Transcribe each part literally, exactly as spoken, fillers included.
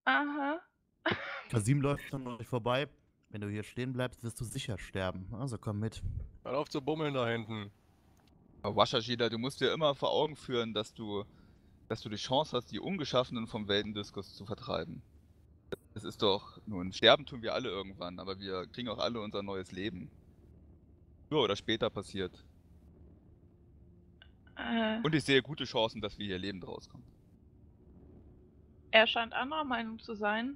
Aha. Kasim läuft an euch vorbei. Wenn du hier stehen bleibst, wirst du sicher sterben. Also komm mit. Hör auf zu bummeln da hinten. Washashida, du musst dir immer vor Augen führen, dass du, dass du die Chance hast, die Ungeschaffenen vom Weltendiskus zu vertreiben. Es ist doch, nun, sterben tun wir alle irgendwann, aber wir kriegen auch alle unser neues Leben. Früher oder später passiert. Äh, Und ich sehe gute Chancen, dass wir hier lebend rauskommen. er scheint anderer Meinung zu sein.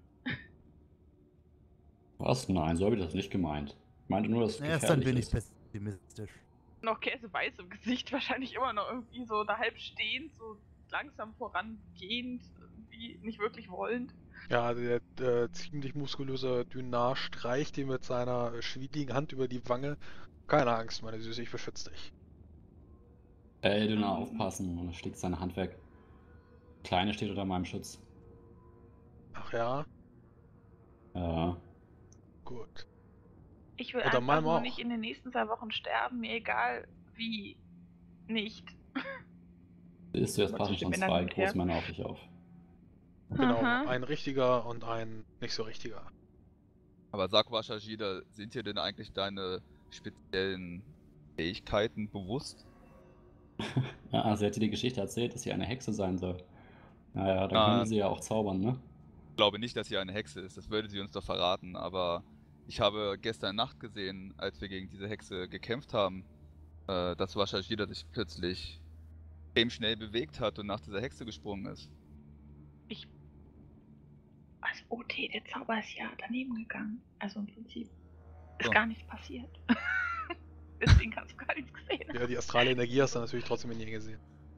Was? Nein, so habe ich das nicht gemeint. Ich meinte nur, dass es Er ist ein gefährlich wenig ist. pessimistisch. Noch käseweiß im Gesicht, wahrscheinlich immer noch irgendwie so da halb stehend, so langsam vorangehend, irgendwie nicht wirklich wollend. Ja, der äh, ziemlich muskulöse Dynar streicht ihm mit seiner schwieligen Hand über die Wange. Keine Angst, meine Süße, ich beschütze dich. Ey, Dünner, Mhm. aufpassen. Und er schlägt seine Hand weg. Kleine steht unter meinem Schutz. Ach ja, Ja. gut. Ich will Oder einfach meinem nur auch. nicht in den nächsten zwei Wochen sterben, mir egal wie. Nicht. Siehst du, jetzt Was passen zwischen schon Männern zwei und her? Großmänner auf dich auf. Genau, Aha. ein richtiger und ein nicht so richtiger. Aber sag Washashida, sind dir denn eigentlich deine speziellen Fähigkeiten bewusst? Ja, sie hat dir die Geschichte erzählt, dass sie eine Hexe sein soll. Naja, dann Ah. könnte sie ja auch zaubern, ne? Ich glaube nicht, dass sie eine Hexe ist, das würde sie uns doch verraten, aber ich habe gestern Nacht gesehen, als wir gegen diese Hexe gekämpft haben, äh, dass Washashida sich plötzlich extrem schnell bewegt hat und nach dieser Hexe gesprungen ist. Ich. Also, O T, der Zauber ist ja daneben gegangen. Also im Prinzip ist So. gar nichts passiert. Deswegen hast du gar nichts gesehen. Ja, die astrale Energie hast du natürlich trotzdem in ihr gesehen.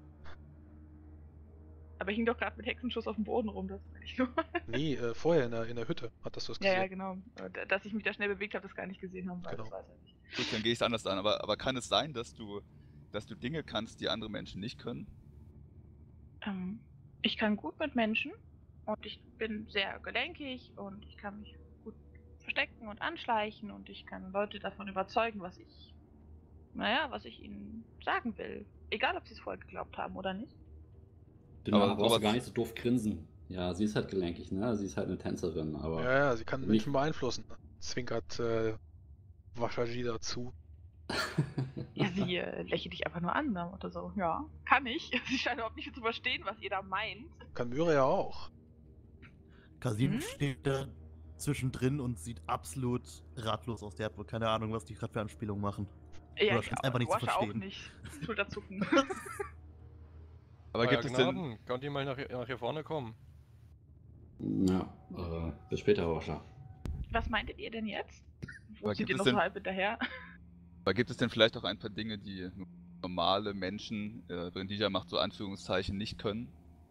Aber ich hing doch gerade mit Hexenschuss auf dem Boden rum, das meine ich nur. Nee, äh, vorher in der, in der Hütte hattest du es Ja, gesehen. ja, genau. Äh, Dass ich mich da schnell bewegt habe, das gar nicht gesehen haben, weil Genau. das weiß er nicht. Gut, dann gehe ich es anders an, aber, aber kann es sein, dass du, dass du Dinge kannst, die andere Menschen nicht können? Ähm, ich kann gut mit Menschen und ich bin sehr gelenkig und ich kann mich gut verstecken und anschleichen und ich kann Leute davon überzeugen, was ich, naja, was ich ihnen sagen will. Egal, ob sie es vorher geglaubt haben oder nicht. Dünner, Aber aber brauchst du sowas- gar nicht so doof grinsen. Ja, sie ist halt gelenkig, ne? Sie ist halt eine Tänzerin, aber. Ja, ja, sie kann Nicht- Menschen beeinflussen. Zwinkert äh, Washashida zu. Ja, sie äh, lächelt dich einfach nur an oder so. Ja, kann ich. Sie scheint überhaupt nicht zu verstehen, was ihr da meint. Kann Myra ja auch. Kasim Hm? steht da zwischendrin und sieht absolut ratlos aus. Der hat wohl keine Ahnung, was die gerade für Anspielungen machen. Ja, Oder ich scheint's einfach nicht zu Wasche auch verstehen. nicht. Schulterzucken. Aber gibt Euer es denn, Gnaden, könnt ihr mal nach, nach hier vorne kommen? Ja, äh, bis später, Wascher. Was meintet ihr denn jetzt? Wo Aber sind gibt ihr es noch denn- so halb hinterher? aber gibt es denn vielleicht auch ein paar Dinge, die nur normale Menschen, äh, Brindija macht so Anführungszeichen, nicht können?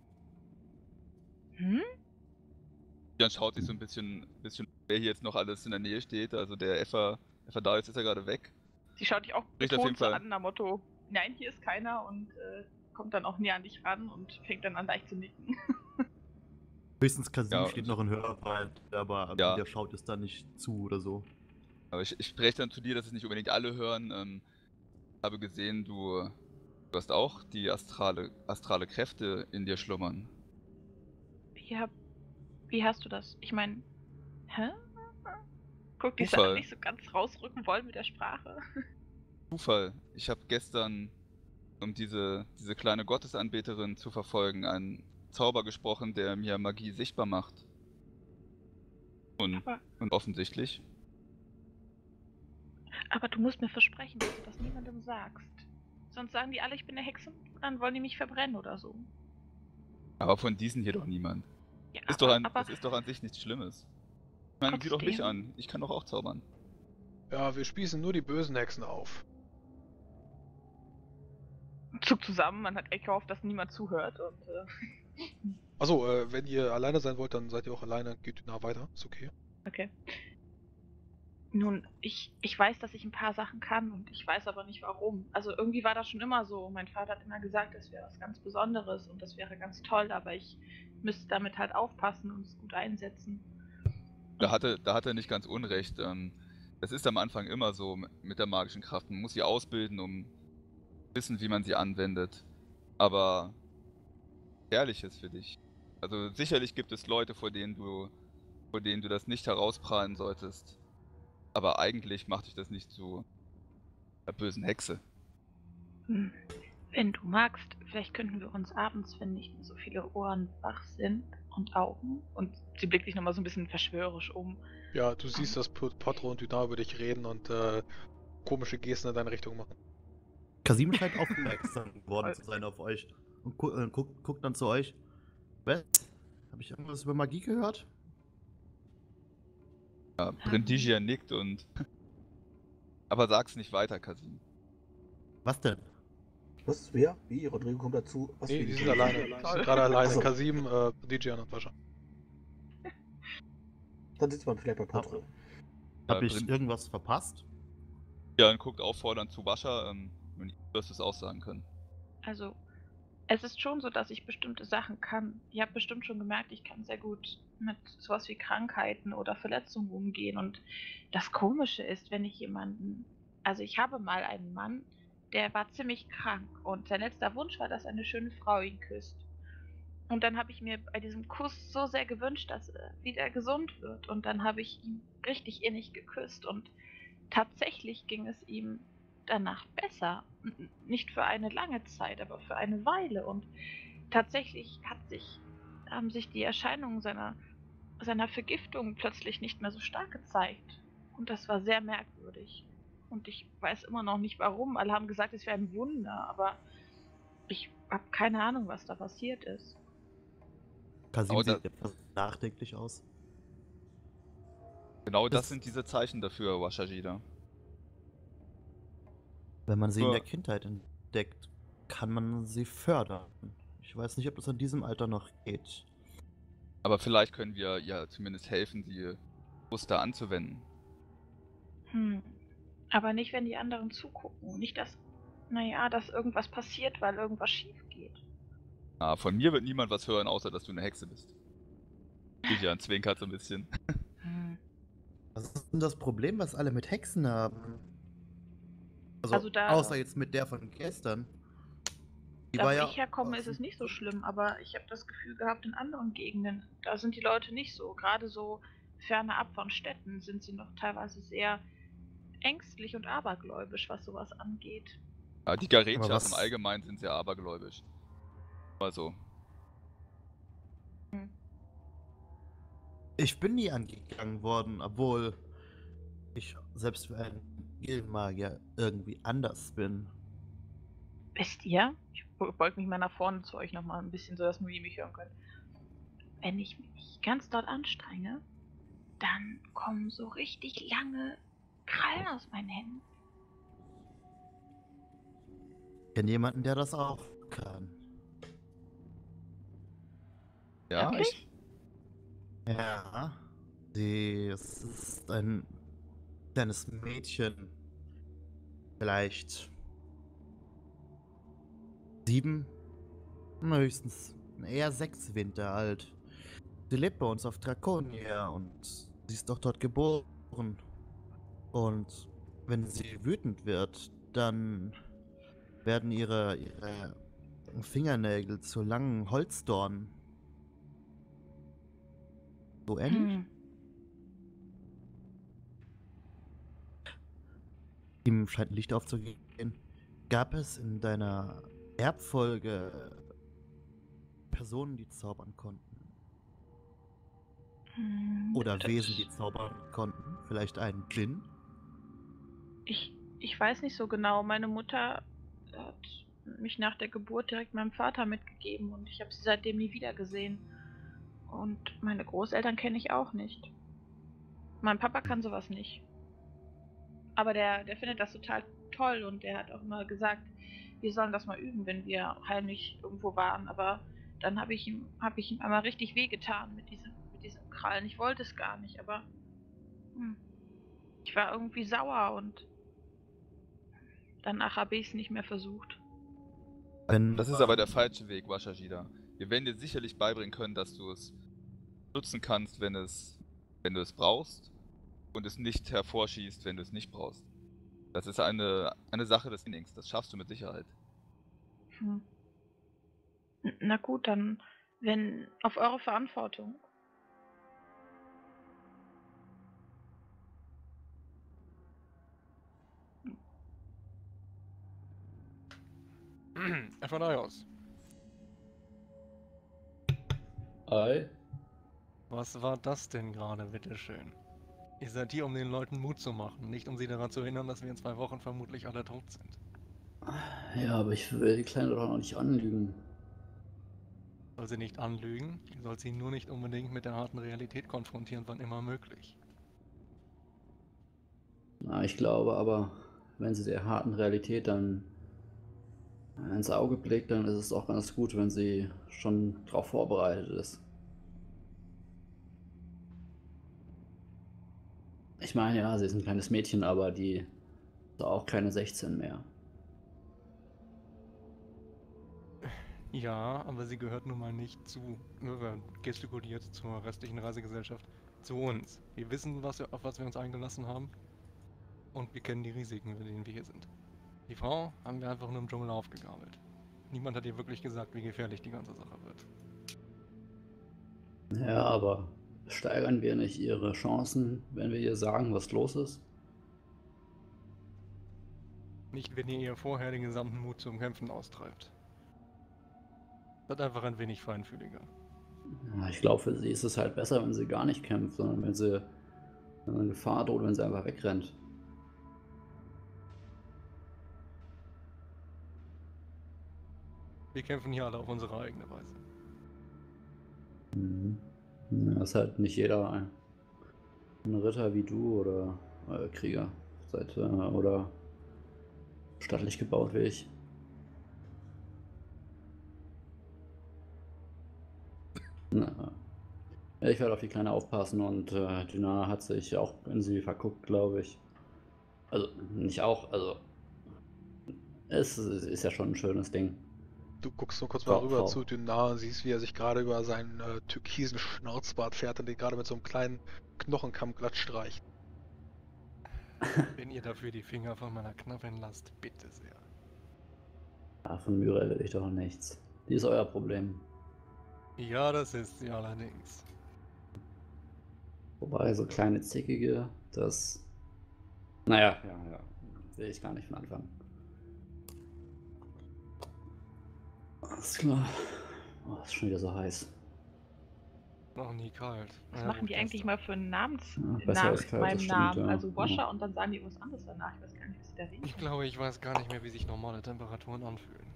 Hm? Jan schaut sich so ein bisschen, bisschen, wer hier jetzt noch alles in der Nähe steht. Also der Effa, Effa Darius ist ja gerade weg. Sie schaut dich auch Spricht auf jeden betont so Fall. an, nach Motto, nein, hier ist keiner und äh, kommt dann auch näher an dich ran und fängt dann an leicht zu nicken. Höchstens Kasim Ja, steht noch in Hörweite, aber Ja. der schaut es da nicht zu oder so. Aber ich, ich spreche dann zu dir, dass es nicht unbedingt alle hören. Ähm, ich habe gesehen, du, du hast auch die astrale, astrale Kräfte in dir schlummern. Wie, hab, wie hast du das? Ich meine, hä? Guck, die Zufall. Sache nicht so ganz rausrücken wollen mit der Sprache. Zufall. Ich habe gestern, um diese, diese kleine Gottesanbeterin zu verfolgen, einen Zauber gesprochen, der mir Magie sichtbar macht. Und, Aber, und offensichtlich. aber du musst mir versprechen, dass du das niemandem sagst. Sonst sagen die alle, ich bin eine Hexe und dann wollen die mich verbrennen oder so. Aber von diesen hier doch niemand. Ja, Ist aber, doch ein, aber das ist doch an sich nichts Schlimmes. Ich meine, sieh doch mich Trotzdem. an. Ich kann doch auch zaubern. Ja, wir spießen nur die bösen Hexen auf. Zug zusammen, man hat echt gehofft, dass niemand zuhört und äh, Achso, äh, wenn ihr alleine sein wollt, dann seid ihr auch alleine. Geht nah weiter, ist okay. okay. Nun, ich, ich weiß, dass ich ein paar Sachen kann und ich weiß aber nicht warum. Also irgendwie war das schon immer so. Mein Vater hat immer gesagt, das wäre was ganz Besonderes und das wäre ganz toll, aber ich müsste damit halt aufpassen und es gut einsetzen. Da hatte, da hat er nicht ganz unrecht. Ähm, das ist am Anfang immer so mit der magischen Kraft. Man muss sie ausbilden, um zu wissen, wie man sie anwendet. Aber Ehrliches für dich. Also sicherlich gibt es Leute, vor denen du, vor denen du das nicht herausprahlen solltest. Aber eigentlich macht dich das nicht zu einer bösen Hexe. Hm. Wenn du magst, vielleicht könnten wir uns abends, wenn nicht mehr so viele Ohren wach sind und Augen, und sie blickt sich nochmal so ein bisschen verschwörerisch um. Ja, du siehst, dass Pot- Potro und Dunar über dich reden und äh, komische Gesten in deine Richtung machen. Kasim scheint aufmerksam geworden zu sein auf euch und gu äh, guckt, guckt dann zu euch. Was? Habe ich irgendwas über Magie gehört? Ja, Brindisia nickt und... Aber sag's nicht weiter, Kasim. Was denn? Was? Wer? Wie? Rodrigo kommt dazu. Was Nee, für die ein sind Ding? alleine. Die sind gerade alleine. Ach so. Kasim, äh, Dijan und Wascha. Dann sitzt man vielleicht bei Potro. Hab Ja, ich Brind- irgendwas verpasst? Ja, und guckt auffordernd zu Wascha, ähm, und du wirst es auch sagen können. Also, es ist schon so, dass ich bestimmte Sachen kann. Ihr habt bestimmt schon gemerkt, ich kann sehr gut mit sowas wie Krankheiten oder Verletzungen umgehen. Und das Komische ist, wenn ich jemanden... Also ich habe mal einen Mann, der war ziemlich krank und sein letzter Wunsch war, dass eine schöne Frau ihn küsst. Und dann habe ich mir bei diesem Kuss so sehr gewünscht, dass er wieder gesund wird. Und dann habe ich ihn richtig innig geküsst und tatsächlich ging es ihm danach besser. N- Nicht für eine lange Zeit, aber für eine Weile. Und tatsächlich hat sich, haben sich die Erscheinungen seiner, seiner Vergiftung plötzlich nicht mehr so stark gezeigt. Und das war sehr merkwürdig. Und ich weiß immer noch nicht warum. Alle haben gesagt, es wäre ein Wunder, aber ich habe keine Ahnung, was da passiert ist. Kasim Aber da- sieht etwas nachdenklich aus. Genau das Das- sind diese Zeichen dafür, Washajida. Wenn man sie in Nur- der Kindheit entdeckt, kann man sie fördern. Ich weiß nicht, ob das an diesem Alter noch geht. Aber vielleicht können wir ja zumindest helfen, die Muster anzuwenden. Hm. Aber nicht, wenn die anderen zugucken. Nicht, dass, naja, dass irgendwas passiert, weil irgendwas schief geht. Ah, von mir wird niemand was hören, außer dass du eine Hexe bist. Dijan zwinkert so ein bisschen. Hm. Was ist denn das Problem, was alle mit Hexen haben? Also, Also da- außer jetzt mit der von gestern. Die Da, war wo ja ich herkomme, ist aus- es nicht so schlimm, aber ich habe das Gefühl gehabt, in anderen Gegenden, da sind die Leute nicht so. Gerade so fernab von Städten sind sie noch teilweise sehr ängstlich und abergläubisch, was sowas angeht. Ja, die Aber Garetias was- im Allgemeinen sind sehr abergläubisch. Also, Ich bin nie angegangen worden, obwohl ich selbst für einen Gildenmagier irgendwie anders bin. Wisst ihr? Ich beug mich mal nach vorne zu euch nochmal ein bisschen, so dass nur ihr mich hören könnt. Wenn ich mich ganz doll anstrenge, dann kommen so richtig lange Krallen aus meinen Händen. Ich kenne jemanden, der das auch kann. ja, Wirklich? ich, Ja. Sie es ist ein kleines Mädchen. Vielleicht sieben, na, höchstens eher sechs Winter alt. Sie lebt bei uns auf Draconia und sie ist doch dort geboren. Und wenn sie wütend wird, dann werden ihre, ihre Fingernägel zu langen Holzdornen. So ähnlich? Hm. Ihm scheint ein Licht aufzugehen. Gab es in deiner Erbfolge Personen, die zaubern konnten? Hm, Oder das- Wesen, die zaubern konnten? Vielleicht ein Djinn? Ich, ich weiß nicht so genau. Meine Mutter hat mich nach der Geburt direkt meinem Vater mitgegeben und ich habe sie seitdem nie wieder gesehen. Und meine Großeltern kenne ich auch nicht. Mein Papa kann sowas nicht. Aber der, der findet das total toll und der hat auch immer gesagt, wir sollen das mal üben, wenn wir heimlich irgendwo waren. Aber dann habe ich ihm, habe ich ihm einmal richtig wehgetan mit diesem, mit diesem Krallen. Ich wollte es gar nicht, aber hm, ich war irgendwie sauer und danach habe ich es nicht mehr versucht. Wenn, das ist aber der falsche Weg, Washajida. Wir werden dir sicherlich beibringen können, dass du es nutzen kannst, wenn es, wenn du es brauchst und es nicht hervorschießt, wenn du es nicht brauchst. Das ist eine, eine Sache des Trainings, das schaffst du mit Sicherheit. Hm. N- Na gut, dann Wenn auf eure Verantwortung. Ephanios, Ei. was war das denn gerade, bitteschön? Ihr seid hier, um den Leuten Mut zu machen, nicht um sie daran zu hindern, dass wir in zwei Wochen vermutlich alle tot sind. Ja, aber ich will die Kleine doch noch nicht anlügen. Soll sie nicht anlügen, ihr sollt sie nur nicht unbedingt mit der harten Realität konfrontieren, wann immer möglich. Na, ich glaube aber, wenn sie der harten Realität dann ins Auge blickt, dann ist es auch ganz gut, wenn sie schon darauf vorbereitet ist. Ich meine, ja, sie ist ein kleines Mädchen, aber die ist auch keine sechzehn mehr. Ja, aber sie gehört nun mal nicht zu, äh, gestikuliert zur restlichen Reisegesellschaft, zu uns. Wir wissen, was wir, auf was wir uns eingelassen haben und wir kennen die Risiken, mit denen wir hier sind. Die Frau haben wir einfach nur im Dschungel aufgegabelt. Niemand hat ihr wirklich gesagt, wie gefährlich die ganze Sache wird. Ja, aber steigern wir nicht ihre Chancen, wenn wir ihr sagen, was los ist? Nicht, wenn ihr ihr vorher den gesamten Mut zum Kämpfen austreibt. Seid einfach ein wenig feinfühliger. Ja, ich glaube, für sie ist es halt besser, wenn sie gar nicht kämpft, sondern wenn sie in Gefahr droht, wenn sie einfach wegrennt. Wir kämpfen hier alle auf unsere eigene Weise. Mhm. Ja, ist halt nicht jeder ein, ein Ritter wie du oder äh, Krieger seid, äh, oder stattlich gebaut wie ich. Na, ja, ich werde auf die Kleine aufpassen und äh, Dina hat sich auch in sie verguckt, glaube ich. Also nicht auch, also es ist ja schon ein schönes Ding. Du guckst nur kurz mal Frau, rüber Frau. zu Dünar und siehst, wie er sich gerade über seinen äh, türkisen Schnauzbart fährt und den gerade mit so einem kleinen Knochenkamm glatt streicht. Wenn ihr dafür die Finger von meiner Knappin lasst, bitte sehr. Ja, von Myrel will ich doch nichts. Die ist euer Problem. Ja, das ist sie allerdings. Wobei, so kleine Zickige, das. Naja, ja, ja. Will ich gar nicht von Anfang. Alles klar. Oh, ist schon wieder so heiß. Noch nie kalt. Was Ja, machen gut, die das eigentlich dann. mal für einen Namens Ja, besser nach als kalt, das meinem stimmt, Namen? ja. Also Washer Ja. und dann sagen die was anderes danach. Ich weiß gar nicht, was sie da reden. Ich glaube, ich weiß gar nicht mehr, wie sich normale Temperaturen anfühlen.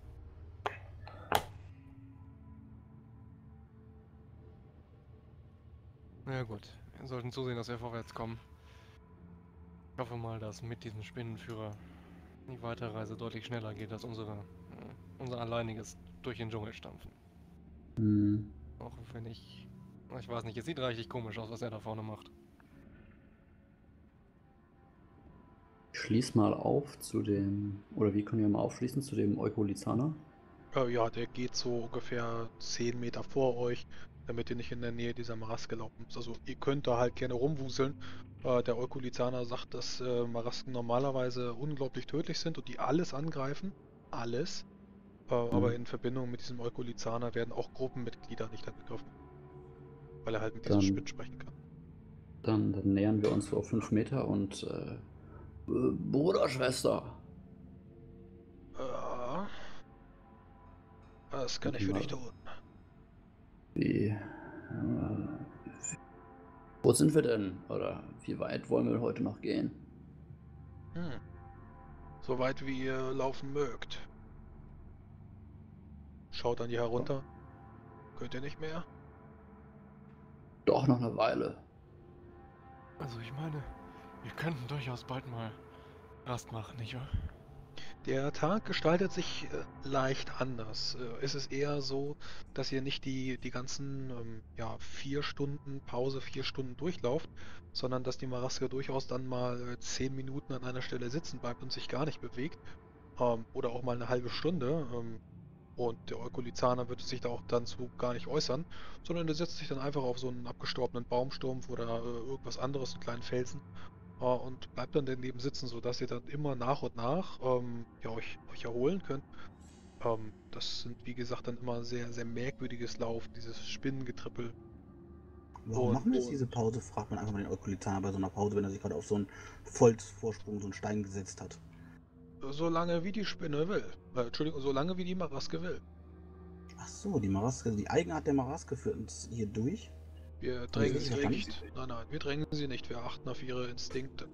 Na ja, gut, wir sollten zusehen, dass wir vorwärts kommen. Ich hoffe mal, dass mit diesem Spinnenführer die Weiterreise deutlich schneller geht als unsere, äh, unser alleiniges durch den Dschungel stampfen. Hm. Auch wenn ich... Ich weiß nicht, es sieht reichlich komisch aus, was er da vorne macht. Ich schließ mal auf zu dem. Oder wie können wir mal aufschließen zu dem Eukolizana? Äh, ja, der geht so ungefähr zehn Meter vor euch, damit ihr nicht in der Nähe dieser Maraske laufen müsst. Also ihr könnt da halt gerne rumwuseln. Äh, der Eukolizana sagt, dass äh, Marasken normalerweise unglaublich tödlich sind und die alles angreifen. Alles. Äh, aber in Verbindung mit diesem Eukolizana werden auch Gruppenmitglieder nicht angegriffen. Weil er halt mit diesen Dann- Spinnen sprechen kann. Dann, dann nähern wir uns so auf fünf Meter und. Äh, äh, Bruder, Schwester. Äh, was kann ich für dich tun? Wie. Äh, wo sind wir denn? Oder wie weit wollen wir heute noch gehen? Hm. So weit wie ihr laufen mögt. Schaut an die herunter. Könnt ihr nicht mehr? Doch noch eine Weile. Also ich meine, wir könnten durchaus bald mal Rast machen, nicht wahr? Der Tag gestaltet sich äh, leicht anders. Äh, es ist eher so, dass ihr nicht die, die ganzen ähm, ja, vier Stunden Pause, vier Stunden durchlauft, sondern dass die Maraske durchaus dann mal äh, zehn Minuten an einer Stelle sitzen bleibt und sich gar nicht bewegt. Ähm, oder auch mal eine halbe Stunde. Ähm, und der Eukolizana wird sich da auch dann zu gar nicht äußern, sondern der setzt sich dann einfach auf so einen abgestorbenen Baumstumpf oder äh, irgendwas anderes, einen kleinen Felsen, äh, und bleibt dann daneben sitzen, sodass ihr dann immer nach und nach ähm, ja, euch, euch erholen könnt. Äh, Ähm, das sind, wie gesagt, dann immer sehr, sehr merkwürdiges Laufen, dieses Spinnengetrippel. Warum Und- machen wir jetzt und- diese Pause? Fragt man einfach mal den Eukulitaner bei so einer Pause, wenn er sich gerade auf so einen Volksvorsprung, so einen Stein gesetzt hat. Solange wie die Spinne will. Äh, Entschuldigung, solange wie die Maraske will. Ach so, die Maraske, die Eigenart der Maraske führt uns hier durch. Wir ich drängen richtig sie verstanden? nicht. Nein, nein, wir drängen sie nicht. Wir achten auf ihre Instinkte.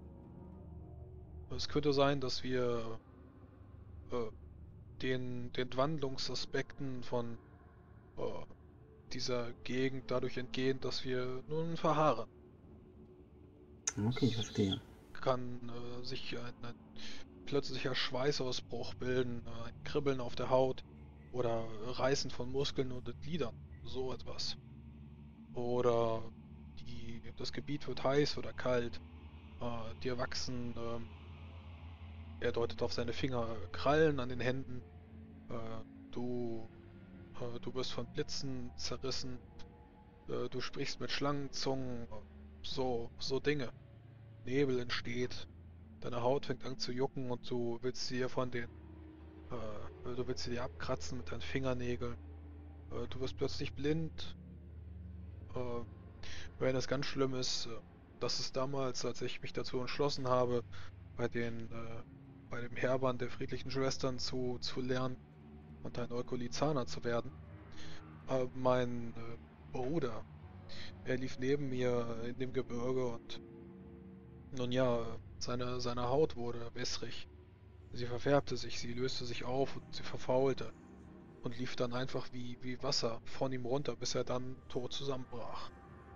Es könnte sein, dass wir äh, den, den Wandlungsaspekten von äh, dieser Gegend dadurch entgehen, dass wir nun verharren. Okay, ich verstehe. Kann äh, sich ein, ein plötzlicher Schweißausbruch bilden, äh, ein Kribbeln auf der Haut oder Reißen von Muskeln und Gliedern, so etwas. Oder die, das Gebiet wird heiß oder kalt, äh, dir wachsen, ähm, er deutet auf seine Finger, äh, Krallen an den Händen, äh, du, äh, du wirst von Blitzen zerrissen, äh, du sprichst mit Schlangenzungen, äh, so, so Dinge. Nebel entsteht, deine Haut fängt an zu jucken und du willst sie dir von den, äh, du willst sie dir abkratzen mit deinen Fingernägeln. Äh, du wirst plötzlich blind. Äh, wenn es ganz schlimm ist, äh, das ist damals, als ich mich dazu entschlossen habe, bei den, äh, bei dem Herbern der friedlichen Schwestern zu, zu lernen und ein Eukoliziner zu werden. Äh, mein äh, Bruder, er lief neben mir in dem Gebirge und nun ja, äh, seine, seine Haut wurde wässrig. Sie verfärbte sich, sie löste sich auf und sie verfaulte und lief dann einfach wie, wie Wasser von ihm runter, bis er dann tot zusammenbrach.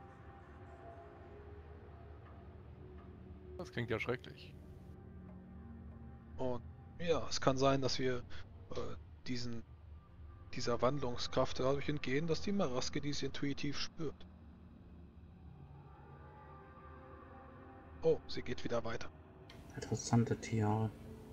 Das klingt ja schrecklich. Und ja, es kann sein, dass wir äh, diesen, dieser Wandlungskraft dadurch entgehen, dass die Maraske dies intuitiv spürt. Oh, sie geht wieder weiter. Interessante Tiere.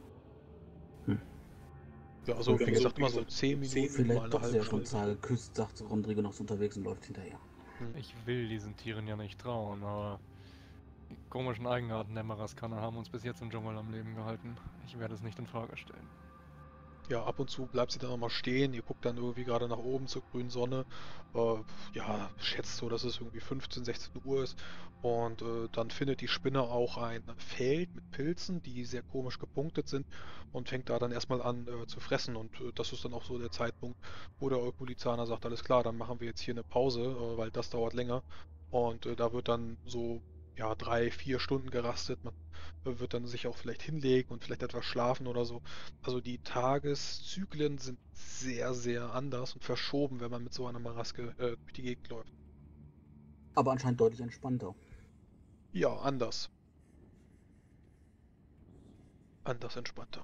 Ja, also Okay, wie so, gesagt, wie immer so gesagt, zehn Minuten, mal Vielleicht eine doch halbe sehr Stunde. spontan geküsst, sagt Rodrigo noch unterwegs und läuft hinterher. Ich will diesen Tieren ja nicht trauen, aber die komischen Eigenarten der Maraskaner haben uns bis jetzt im Dschungel am Leben gehalten. Ich werde es nicht in Frage stellen. Ja, ab und zu bleibt sie dann nochmal stehen. Ihr guckt dann irgendwie gerade nach oben zur grünen Sonne. Äh, ja, schätzt so, dass es irgendwie fünfzehn, sechzehn Uhr ist. Und äh, dann findet die Spinne auch ein Feld mit Pilzen, die sehr komisch gepunktet sind. Und fängt da dann erstmal an äh, zu fressen. Und äh, das ist dann auch so der Zeitpunkt, wo der Eukuliziner sagt, alles klar, dann machen wir jetzt hier eine Pause, äh, weil das dauert länger. Und äh, da wird dann so, ja, drei, vier Stunden gerastet. Man äh, wird dann sich auch vielleicht hinlegen und vielleicht etwas schlafen oder so. Also die Tageszyklen sind sehr, sehr anders und verschoben, wenn man mit so einer Maraske äh, durch die Gegend läuft. Aber anscheinend deutlich entspannter. Ja, anders. Anders entspannter.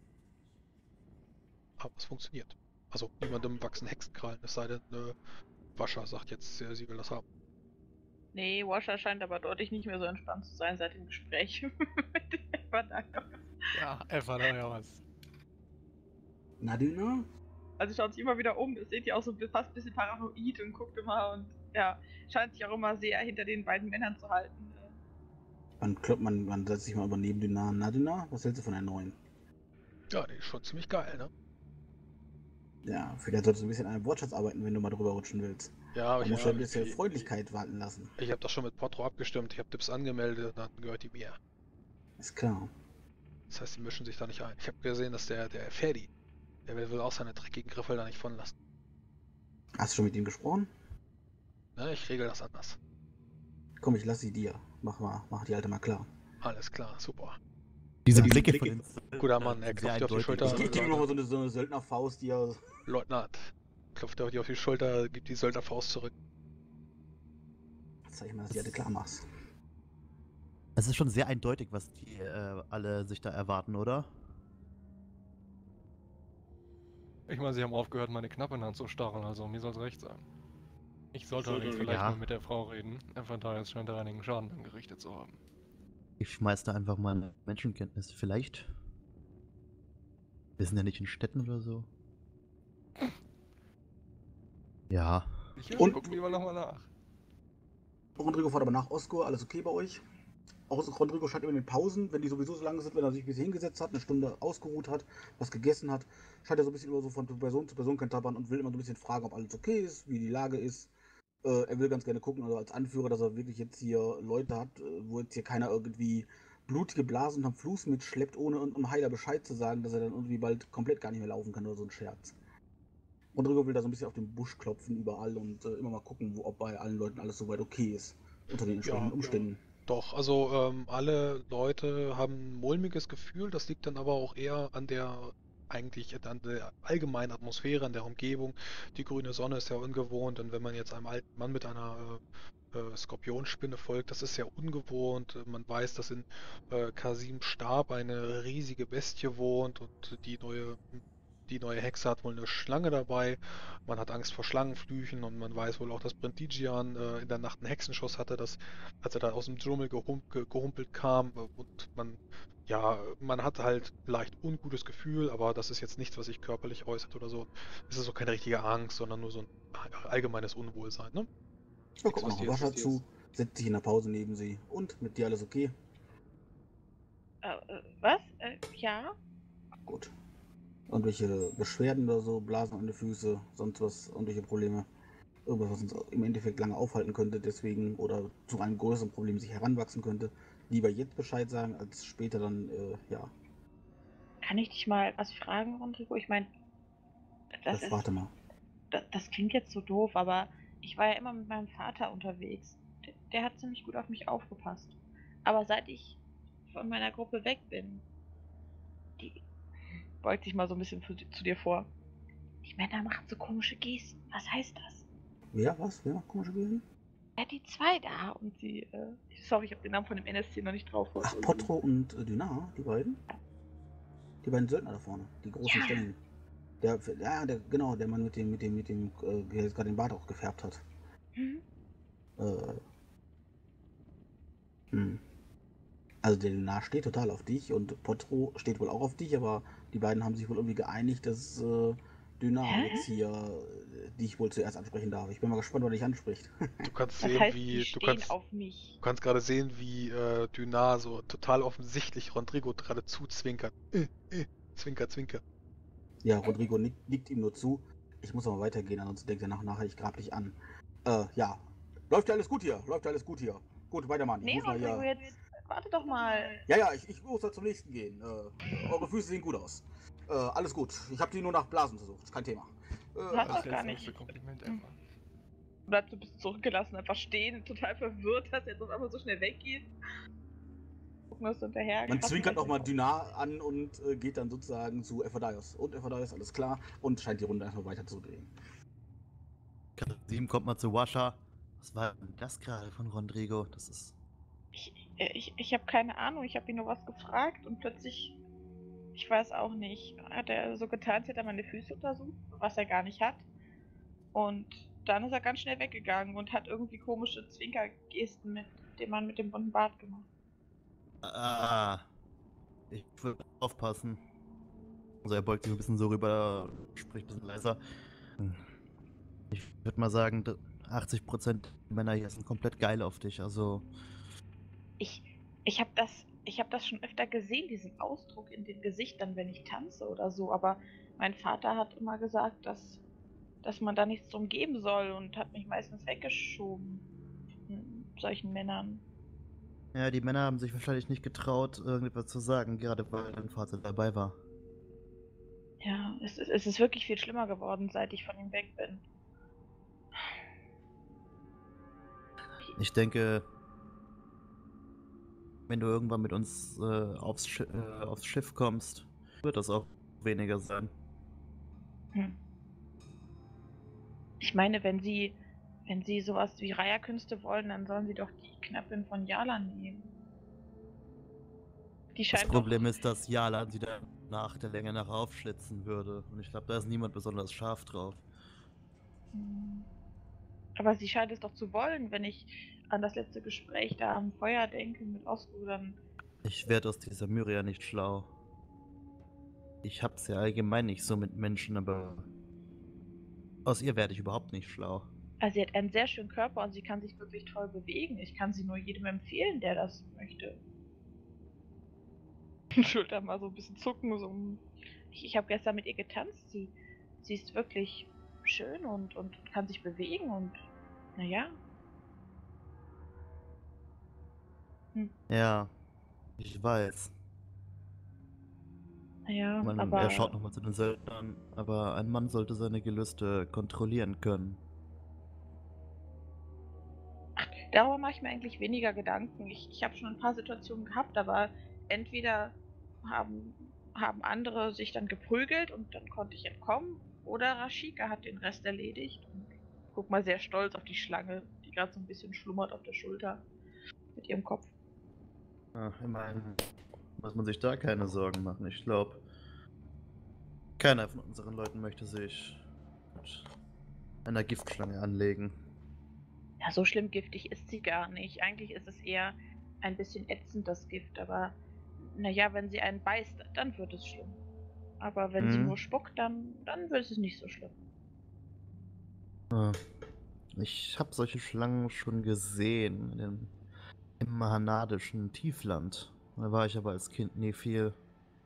Aber es funktioniert. Also niemandem wachsen Hexenkrallen, es sei denn, äh, Wascher sagt jetzt, äh, sie will das haben. Nee, Washer scheint aber deutlich nicht mehr so entspannt zu sein seit dem Gespräch mit dem Verdacht. Ja, Eva, da ja was. Nadina? Also schaut sich immer wieder um, das seht ihr auch so fast ein bisschen paranoid und guckt immer und ja, scheint sich auch immer sehr hinter den beiden Männern zu halten. Man, kloppt, man, man setzt sich mal über neben Dina. Nadina, was hältst du von der neuen? Ja, die ist schon ziemlich geil, ne? Ja, vielleicht solltest du ein bisschen an einem Wortschatz arbeiten, wenn du mal drüber rutschen willst. Ja, aber Man ich, muss ja, ja ein bisschen ich, Freundlichkeit walten lassen. ich habe das schon mit Potro abgestimmt, ich habe Dips angemeldet, dann gehört die mir. Ist klar. Das heißt, die mischen sich da nicht ein. Ich habe gesehen, dass der, der Ferdi, der will wohl auch seine dreckigen Griffel da nicht von lassen. Hast du schon mit ihm gesprochen? Ne, ich regel das anders. Komm, ich lass sie dir. Mach mal, mach die Alte mal klar. Alles klar, super. Diese Ja, Blicke, Blicke- von den Guter Mann, er sehr klopft dir auf die eindeutig. Schulter. Ich gebe ihm Leute. nochmal so eine, so eine Söldnerfaust, die er. Leutnant, klopft er dir auf die Schulter, gibt die Söldnerfaust zurück. Zeig mal, dass die Alte klar machst. Es ist schon sehr eindeutig, was die äh, alle sich da erwarten, oder? Ich meine, sie haben aufgehört, meine Knappen anzustarren, also mir soll's recht sein. Ich sollte sollte allerdings nicht- vielleicht Ja. mal mit der Frau reden. Von daher scheint er einigen Schaden angerichtet zu haben. Ich schmeiß da einfach mal eine Menschenkenntnis. Vielleicht. Wir sind ja nicht in Städten oder so. Ja. Sicher? Und- Gucken wir mal nochmal nach. Rodrigo fährt aber nach Osko, alles okay bei euch? auch Rodrigo scheint immer in den Pausen, wenn die sowieso so lange sind, wenn er sich ein bisschen hingesetzt hat, eine Stunde ausgeruht hat, was gegessen hat, scheint er so ein bisschen immer so von Person zu Person kentabbern und will immer so ein bisschen fragen, ob alles okay ist, wie die Lage ist. Äh, er will ganz gerne gucken, also als Anführer, dass er wirklich jetzt hier Leute hat, äh, wo jetzt hier keiner irgendwie blutige Blasen unterm Fuß mitschleppt, ohne einem Heiler Bescheid zu sagen, dass er dann irgendwie bald komplett gar nicht mehr laufen kann oder so ein Scherz. Rodrigo will da so ein bisschen auf den Busch klopfen überall und äh, immer mal gucken, wo, ob bei allen Leuten alles soweit okay ist, unter den entsprechenden Ja, Umständen. Doch, also ähm, alle Leute haben ein mulmiges Gefühl, das liegt dann aber auch eher an der eigentlich an der allgemeinen Atmosphäre, an der Umgebung. Die grüne Sonne ist ja ungewohnt und wenn man jetzt einem alten Mann mit einer äh, äh, Skorpionspinne folgt, das ist ja ungewohnt. Man weiß, dass in äh, Kasims Stab eine riesige Bestie wohnt und die neue die neue Hexe hat wohl eine Schlange dabei. Man hat Angst vor Schlangenflüchen und man weiß wohl auch, dass Brintigian äh, in der Nacht einen Hexenschuss hatte, dass, als er da aus dem Dschungel gehum ge gehumpelt kam äh, und man, ja, man hat halt leicht ungutes Gefühl, aber das ist jetzt nichts, was sich körperlich äußert oder so. Es ist auch keine richtige Angst, sondern nur so ein allgemeines Unwohlsein, ne? Ja, Nichts, guck was noch dir Wascher jetzt... zu, setzt sich in der Pause neben sie. Und, mit dir alles okay? Äh, äh, was? Äh, ja? Gut. Irgendwelche Beschwerden oder so, Blasen an den Füßen, sonst was, irgendwelche Probleme? Irgendwas, was uns im Endeffekt lange aufhalten könnte, deswegen oder zu einem größeren Problem sich heranwachsen könnte. Lieber jetzt Bescheid sagen, als später dann, äh, ja. Kann ich dich mal was fragen, Rodrigo? Ich meine, das Das ist. warte mal. Das, das klingt jetzt so doof, aber ich war ja immer mit meinem Vater unterwegs. Der, der hat ziemlich gut auf mich aufgepasst. Aber seit ich von meiner Gruppe weg bin, die beugt sich mal so ein bisschen für, zu dir vor. Die Männer machen so komische Gesten. Was heißt das? Wer, was? Wer macht komische Gesten? Ja, die zwei da und die, äh, sorry, ich habe den Namen von dem N S C noch nicht drauf. Ach, Potro und äh, Dynar, die beiden? Die beiden Söldner da vorne, die großen Ja. Stellen. Der, ja, der, genau, der Mann mit dem, mit dem, mit dem, äh, der jetzt gerade den Bart auch gefärbt hat. Hm? Äh, hm. Also der Dynar steht total auf dich und Potro steht wohl auch auf dich, aber die beiden haben sich wohl irgendwie geeinigt, dass äh, Dynar Hä? jetzt hier äh, dich wohl zuerst ansprechen darf. Ich bin mal gespannt, was dich anspricht. Du kannst Das sehen, heißt, wie... die Du stehen kannst, auf mich. du kannst gerade sehen, wie äh, Dynar so total offensichtlich Rodrigo gerade zuzwinkert. Äh, äh, zwinker, zwinker. Ja, Rodrigo nickt, nickt ihm nur zu. Ich muss aber weitergehen, ansonsten denkt er nach, nachher, ich grab dich an. Äh, ja. Läuft ja alles gut hier, läuft ja alles gut hier. Gut, weiter, Mann. Ich Nee, muss mal Rodrigo, hier... jetzt warte doch mal. Ja, ja, ich, ich muss da zum nächsten gehen. Äh, eure Füße sehen gut aus. Äh, alles gut. Ich habe die nur nach Blasen versucht. Ist kein Thema. Äh, Was? Das doch gar seltsamste nicht. Kompliment Hm. ever. Bleibst du bist zurückgelassen, einfach stehen, total verwirrt, dass er jetzt auf einmal so schnell weggeht. Gucken, was du hinterher. Man zwinkert nochmal Dynar an und äh, geht dann sozusagen zu Ephodios. Und Ephodios, alles klar. Und scheint die Runde einfach weiter zu drehen. Kasim kommt mal zu Wascher. Was war denn das gerade von Rodrigo? Das ist. Ich, ich, ich habe keine Ahnung, ich habe ihn nur was gefragt und plötzlich, ich weiß auch nicht, hat er so getan, als hätte er meine Füße untersucht, was er gar nicht hat. Und dann ist er ganz schnell weggegangen und hat irgendwie komische Zwinkergesten mit dem Mann mit dem bunten Bart gemacht. Ah. Ich würde aufpassen. Also er beugt sich ein bisschen so rüber, spricht ein bisschen leiser. Ich würde mal sagen, achtzig Prozent der Männer hier sind komplett geil auf dich, also. Ich, ich habe das, ich habe das schon öfter gesehen, diesen Ausdruck in den Gesichtern, wenn ich tanze oder so, aber mein Vater hat immer gesagt, dass, dass man da nichts drum geben soll und hat mich meistens weggeschoben von solchen Männern. Ja, die Männer haben sich wahrscheinlich nicht getraut, irgendetwas zu sagen, gerade weil dein Vater dabei war. Ja, es, ist- es ist wirklich viel schlimmer geworden, seit ich von ihm weg bin. Ich denke, wenn du irgendwann mit uns äh, aufs, Schi äh, aufs Schiff kommst, wird das auch weniger sein. Hm. Ich meine, wenn sie, wenn sie sowas wie Reiherkünste wollen, dann sollen sie doch die Knappin von Jala nehmen. Die Das scheint Problem doch, ist, dass Jalan sie dann nach der Länge nach aufschlitzen würde. Und ich glaube, da ist niemand besonders scharf drauf. Hm. Aber sie scheint es doch zu wollen, wenn ich an das letzte Gespräch da am Feuer denke mit Osko, dann. Ich werde aus dieser Myria nicht schlau. Ich hab's ja allgemein nicht so mit Menschen, aber aus ihr werde ich überhaupt nicht schlau. Also sie hat einen sehr schönen Körper und sie kann sich wirklich toll bewegen. Ich kann sie nur jedem empfehlen, der das möchte. Schulter mal so ein bisschen zucken. So. Ich, ich habe gestern mit ihr getanzt. Sie, sie ist wirklich schön und, und kann sich bewegen und naja. Hm, Ja, ich weiß. naja, Man, er schaut aber nochmal zu den Söldnern, aber ein Mann sollte seine Gelüste kontrollieren können. darüber mache ich mir eigentlich weniger Gedanken. Ich, ich habe schon ein paar Situationen gehabt, aber entweder haben, haben andere sich dann geprügelt und dann konnte ich entkommen, oder Rashika hat den Rest erledigt. Und guck mal sehr stolz auf die Schlange, die gerade so ein bisschen schlummert auf der Schulter mit ihrem Kopf. Ja, immerhin muss man sich da keine Sorgen machen. Ich glaube, keiner von unseren Leuten möchte sich mit einer Giftschlange anlegen. Ja, so schlimm giftig ist sie gar nicht. Eigentlich ist es eher ein bisschen ätzend, das Gift, aber naja, wenn sie einen beißt, dann wird es schlimm. Aber wenn sie Mhm. nur spuckt, dann, dann wird es nicht so schlimm. Ja. Ich habe solche Schlangen schon gesehen in dem, im mahanadischen Tiefland. Da war ich aber als Kind nie viel.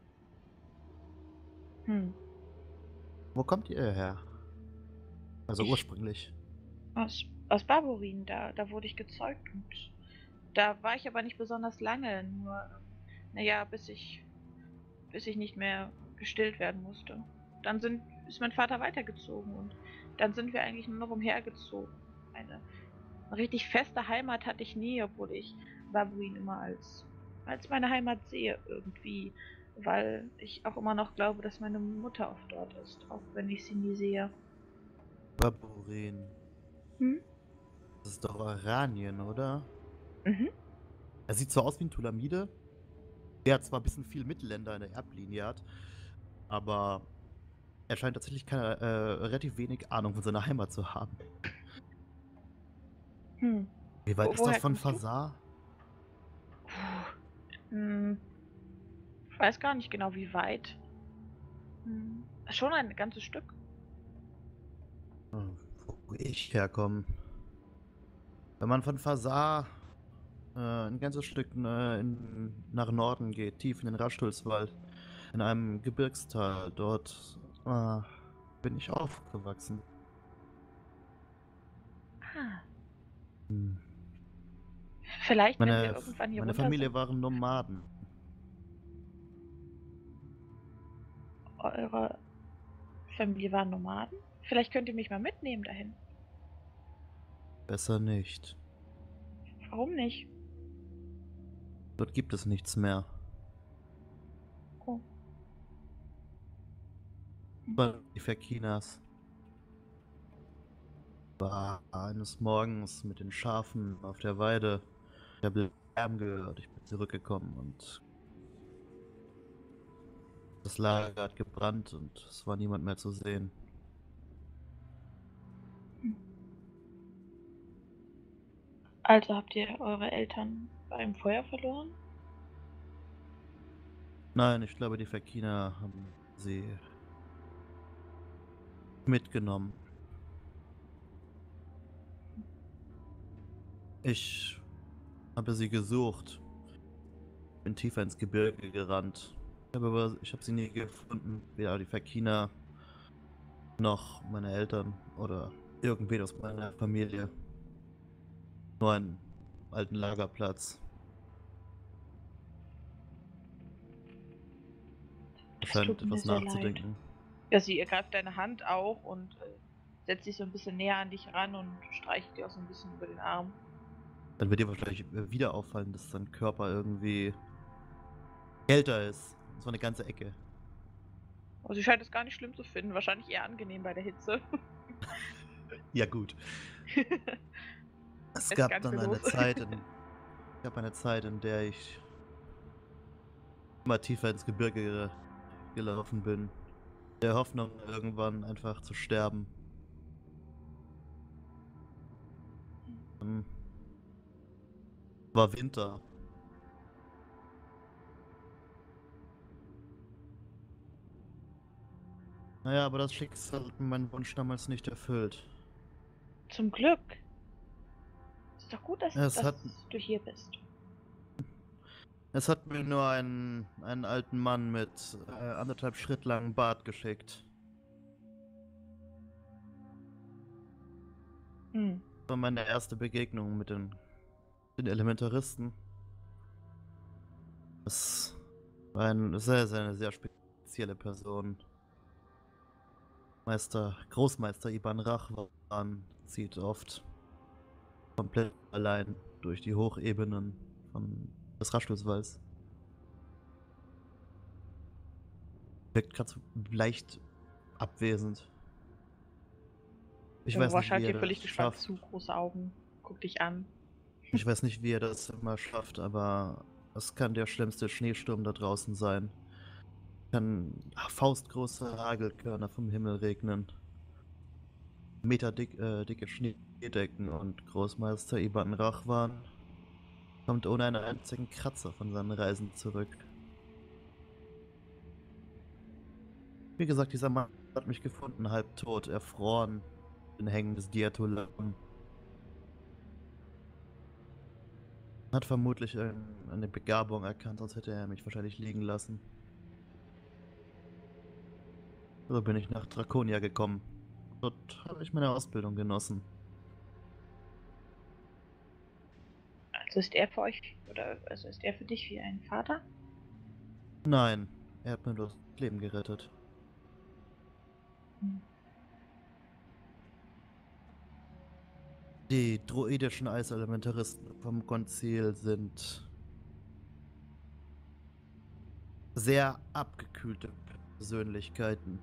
Hm. Wo kommt ihr her? Also Ich ursprünglich. aus, aus Barborin, da, da wurde ich gezeugt und da war ich aber nicht besonders lange, nur, naja, bis ich, bis ich nicht mehr gestillt werden musste. Dann sind, ist mein Vater weitergezogen und dann sind wir eigentlich nur noch umhergezogen. Eine richtig feste Heimat hatte ich nie, obwohl ich Barborin immer als, als meine Heimat sehe irgendwie, weil ich auch immer noch glaube, dass meine Mutter oft dort ist, auch wenn ich sie nie sehe. Barburin. Hm? Das ist doch Aranien, oder? Mhm. Er sieht so aus wie ein Tulamide. Der hat zwar ein bisschen viel Mittelländer in der Erblinie hat, aber er scheint tatsächlich keine, äh, relativ wenig Ahnung von seiner Heimat zu haben. Hm. Wie weit Wo, ist das woher von kommst du? Fasar? Hm, ich weiß gar nicht genau, wie weit. Hm, schon ein ganzes Stück. Hm, Wo ich herkomme. Wenn man von Fasar äh, ein ganzes Stück äh, in, nach Norden geht, tief in den Raschdulswald, in einem Gebirgstal, dort äh, bin ich aufgewachsen. Ah, Hm. vielleicht, wenn wir Meine, irgendwann hier meine runter Familie sind. waren Nomaden. Eure Familie waren Nomaden? Vielleicht könnt ihr mich mal mitnehmen dahin. Besser nicht. Warum nicht? Dort gibt es nichts mehr. Oh. Hm. War die Verkinas. War eines Morgens mit den Schafen auf der Weide. Ich habe Lärm gehört. Ich bin zurückgekommen und das Lager hat gebrannt und es war niemand mehr zu sehen. Hm. Also habt ihr eure Eltern beim Feuer verloren? Nein, ich glaube, die Verkina haben sie mitgenommen. Ich habe sie gesucht. Bin tiefer ins Gebirge gerannt. Ich habe aber ich habe sie nie gefunden. Weder die Verkina noch meine Eltern oder irgendwen aus meiner Familie. Nur einen alten Lagerplatz. Das Scheint tut mir etwas sehr leid. nachzudenken. Ja, sie ergreift deine Hand auch und äh, setzt sich so ein bisschen näher an dich ran und streicht dir auch so ein bisschen über den Arm. Dann wird dir wahrscheinlich wieder auffallen, dass dein Körper irgendwie kälter ist. So eine ganze Ecke. Aber sie scheint es gar nicht schlimm zu finden, wahrscheinlich eher angenehm bei der Hitze. Ja, gut. Es Es gab ganz dann eine los. Zeit, in, es gab eine Zeit, in der ich immer tiefer ins Gebirge ge- gelaufen bin. Der Hoffnung, irgendwann einfach zu sterben. Dann war Winter. Naja, aber das Schicksal hat meinen Wunsch damals nicht erfüllt. Zum Glück. Ist doch gut, dass, Es dass hat- du hier bist. Es hat mir nur einen, einen alten Mann mit äh, anderthalb Schritt langen Bart geschickt. Hm. Das war meine erste Begegnung mit den, den Elementaristen. Es war ein sehr, sehr, eine sehr spezielle Person. Meister, Großmeister Iban Rachwan zieht oft komplett allein durch die Hochebenen von des Raschelswalds. Wirkt gerade so leicht abwesend. Ich weiß Irgendwo nicht, schaut wie er dir völlig das gespannt schafft. zu, große Augen, guck dich an. Ich weiß nicht, wie er das immer schafft, aber es kann der schlimmste Schneesturm da draußen sein. Kann faustgroße Hagelkörner vom Himmel regnen. Meter dick, äh, dicke Schneedecken und Großmeister Iban Rachwan kommt ohne einen einzigen Kratzer von seinen Reisen zurück. Wie gesagt, dieser Mann hat mich gefunden, halbtot, erfroren, in Hängen des Diatolam. Hat vermutlich irgend- eine Begabung erkannt, sonst hätte er mich wahrscheinlich liegen lassen. So bin ich nach Draconia gekommen. Dort habe ich meine Ausbildung genossen. Also ist er für euch, oder also ist er für dich wie ein Vater? Nein, er hat mir das Leben gerettet. Hm. Die druidischen Eiselementaristen vom Konzil sind sehr abgekühlte Persönlichkeiten.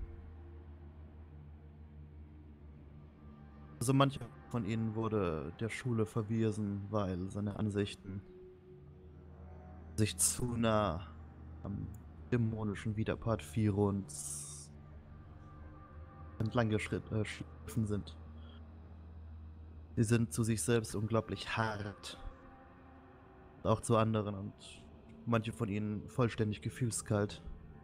Also mancher von ihnen wurde der Schule verwiesen, weil seine Ansichten sich zu nah am dämonischen Widerpart Firons entlang geschliffen sind. Sie sind zu sich selbst unglaublich hart. Auch zu anderen und manche von ihnen vollständig gefühlskalt.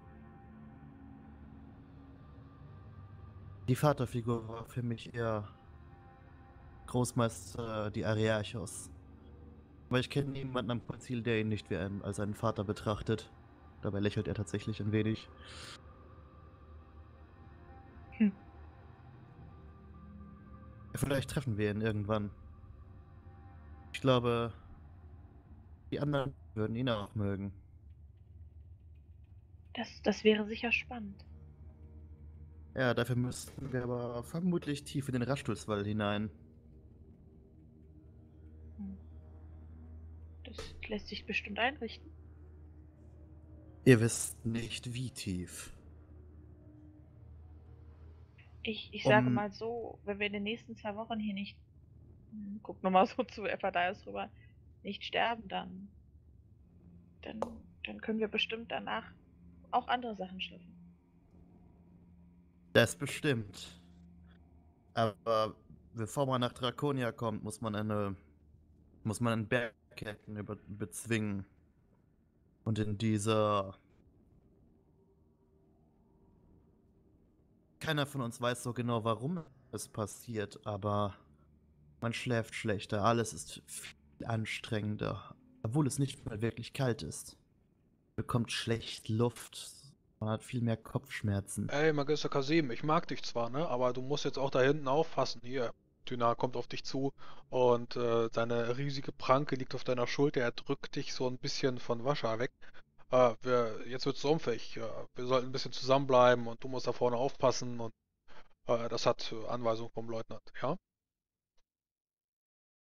Die Vaterfigur war für mich eher Großmeister Diariachos. Aber ich kenne niemanden am Konzil, der ihn nicht wie einen, als einen Vater betrachtet. Dabei lächelt er tatsächlich ein wenig. Hm. Vielleicht treffen wir ihn irgendwann. Ich glaube, die anderen würden ihn auch mögen. Das, das wäre sicher spannend. Ja, dafür müssten wir aber vermutlich tief in den Raschdulswald hinein. Hm. Das lässt sich bestimmt einrichten. Ihr wisst nicht, wie tief. Ich, ich sage Um- mal so, wenn wir in den nächsten zwei Wochen hier nicht, hm, guck nochmal so zu Ephadias rüber, nicht sterben, dann, dann, dann können wir bestimmt danach auch andere Sachen schaffen. Das bestimmt. Aber bevor man nach Draconia kommt, muss man eine, muss man einen Bergketten über, bezwingen. Und in dieser... Keiner von uns weiß so genau, warum es passiert, aber man schläft schlechter, alles ist viel anstrengender, obwohl es nicht mal wirklich kalt ist. Man bekommt schlecht Luft, man hat viel mehr Kopfschmerzen. Ey, Magister Kasim, ich mag dich zwar, ne, aber du musst jetzt auch da hinten aufpassen. Hier, Dynar kommt auf dich zu und äh, seine riesige Pranke liegt auf deiner Schulter. Er drückt dich so ein bisschen von Wascha weg. Äh, wir, jetzt wird's sumpfig. Äh, wir sollten ein bisschen zusammenbleiben und du musst da vorne aufpassen und äh, das hat äh, Anweisung vom Leutnant, ja?